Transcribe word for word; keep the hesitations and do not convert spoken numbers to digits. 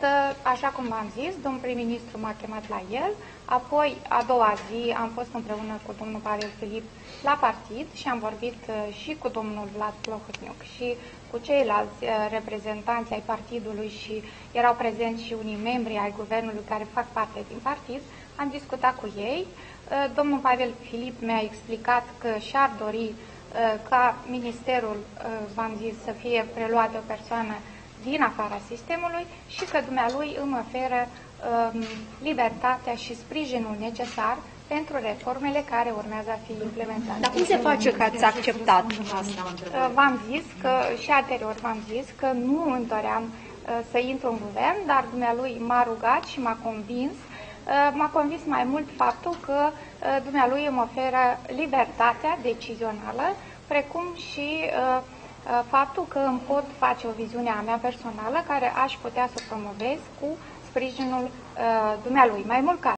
așa cum v-am zis, domnul prim-ministru m-a chemat la el, apoi a doua zi am fost împreună cu domnul Pavel Filip la partid și am vorbit și cu domnul Vlad Plahotniuc și cu ceilalți reprezentanți ai partidului și erau prezenți și unii membri ai guvernului care fac parte din partid. Am discutat cu ei. Domnul Pavel Filip mi-a explicat că și-ar dori ca ministerul, v-am zis, să fie preluat de o persoană din afara sistemului și că dumnealui îmi oferă um, libertatea și sprijinul necesar pentru reformele care urmează a fi implementate. Dar cum se face că ați acceptat asta? V-am zis că, și anterior v-am zis că nu îmi doream uh, să intru în guvern, dar dumnealui m-a rugat și m-a convins. Uh, m-a convins mai mult faptul că uh, dumnealui îmi oferă libertatea decizională, precum și uh, faptul că îmi pot face o viziune a mea personală care aș putea să o promovez cu sprijinul uh, dumnealui. Mai mult ca